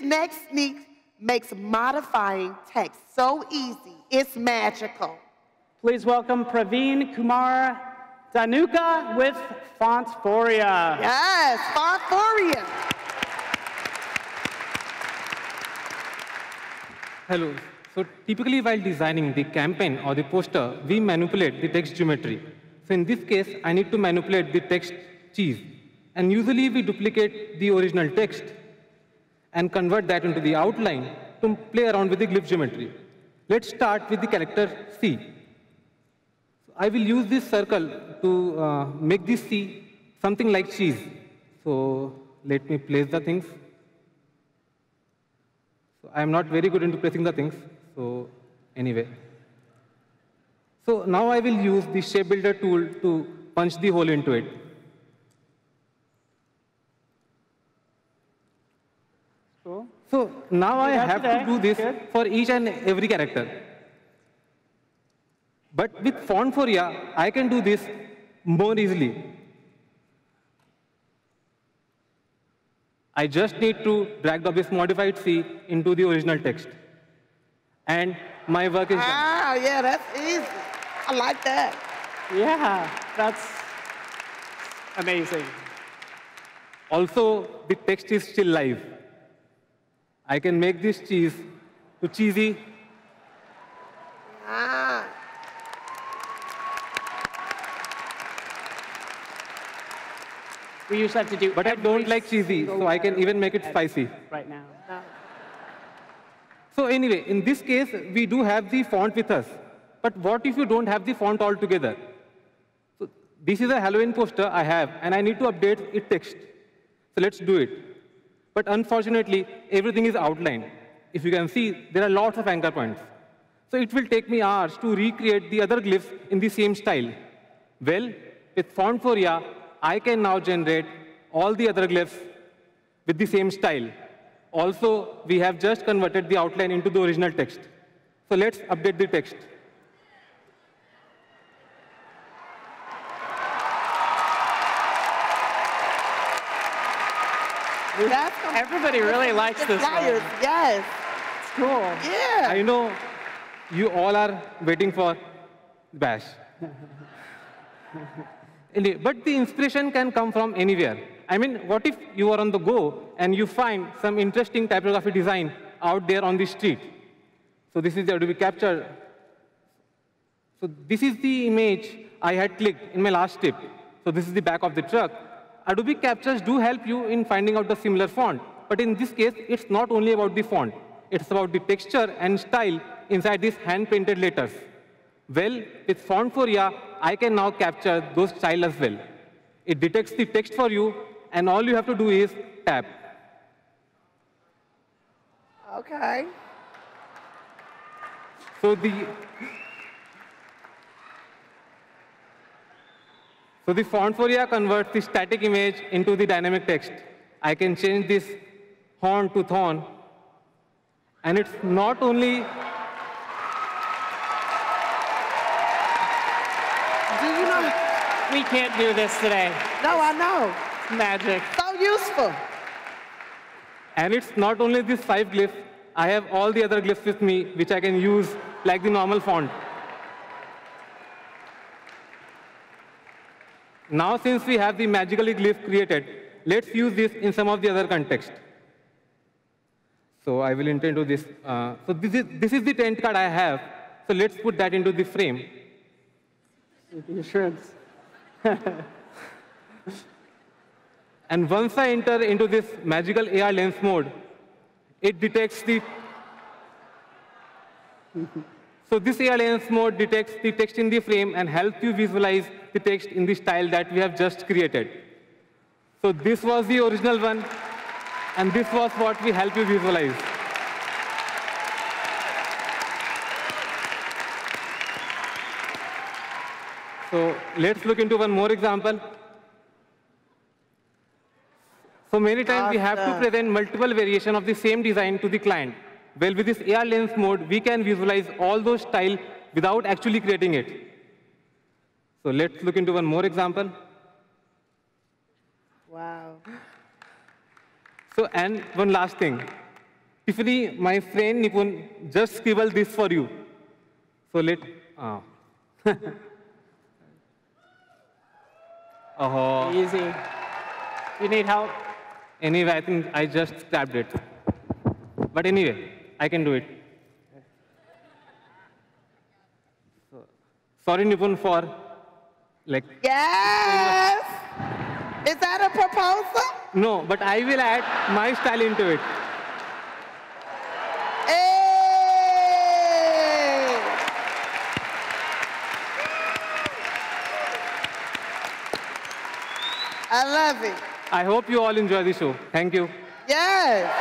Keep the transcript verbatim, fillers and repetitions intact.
next sneak makes modifying text so easy, it's magical. Please welcome Praveen Kumar Dhanuka with Fontforia. Yes, Fontforia. Hello. So typically while designing the campaign or the poster, we manipulate the text geometry. So in this case, I need to manipulate the text cheese. And usually we duplicate the original text and convert that into the outline to play around with the glyph geometry. Let's start with the character C. So I will use this circle to uh, make this C something like cheese. So let me place the things. So I am not very good into placing the things. So anyway. So now I will use the shape builder tool to punch the hole into it. Cool. So now I have today. to do this Good. for each and every character. But with Fontforia, I can do this more easily. I just need to drag this modified C into the original text. And my work is done. Ah, yeah, that's easy. I like that. Yeah, that's amazing. Also, the text is still live. I can make this cheese to cheesy. Ah. We used to have to do But I every don't like cheesy, single so I can even make it edit spicy. right now. So anyway, in this case, we do have the font with us. But what if you don't have the font altogether? So this is a Halloween poster I have, and I need to update its text. So let's do it. But unfortunately, everything is outlined. If you can see, there are lots of anchor points. So it will take me hours to recreate the other glyphs in the same style. Well, with Fontforia, I can now generate all the other glyphs with the same style. Also, we have just converted the outline into the original text. So let's update the text. That's Everybody really likes this flyers. one. Yes. It's cool. Yeah. I know you all are waiting for Bash. Anyway, but the inspiration can come from anywhere. I mean, what if you are on the go and you find some interesting typography design out there on the street? So this is the Adobe Capture. So this is the image I had clicked in my last tip. So this is the back of the truck. Adobe Captures do help you in finding out the similar font. But in this case, it's not only about the font. It's about the texture and style inside these hand-painted letters. Well, with Fontforia, I can now capture those style as well. It detects the text for you, and all you have to do is tap. Okay. So the so the Fontforia converts the static image into the dynamic text. I can change this horn to thorn, and it's not only Do you know? We can't do this today. No, I know. Magic. So useful. And it's not only these five glyphs. I have all the other glyphs with me, which I can use like the normal font. Now, since we have the magically glyph created, let's use this in some of the other context. So I will enter into this. Uh, so this is, this is the tent card I have. So let's put that into the frame. The assurance. And once I enter into this magical A R lens mode, it detects the... So this A R lens mode detects the text in the frame and helps you visualize the text in the style that we have just created. So this was the original one, and this was what we help you visualize. So let's look into one more example. So many times we have to Awesome. present multiple variations of the same design to the client. Well, with this A R lens mode, we can visualize all those styles without actually creating it. So let's look into one more example. Wow. So, and one last thing. Tiffany, my friend Nipun just scribbled this for you. So let, oh. Oh. Easy. You need help? Anyway, I think I just scrapped it. But anyway, I can do it. So, sorry, Nipun, for like. Yes! Is that a proposal? No, but I will add my style into it. Hey! I love it. I hope you all enjoy the show. Thank you. Yes.